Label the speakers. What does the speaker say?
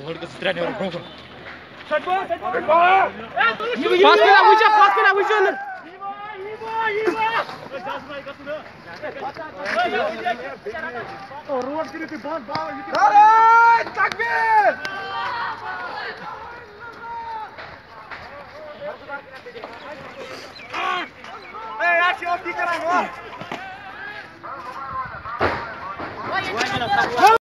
Speaker 1: hold के सित्रा ने ब्रोको
Speaker 2: पास करा वुचन रोड करी थी बहुत अरे तकबीर ए यार शॉट की करा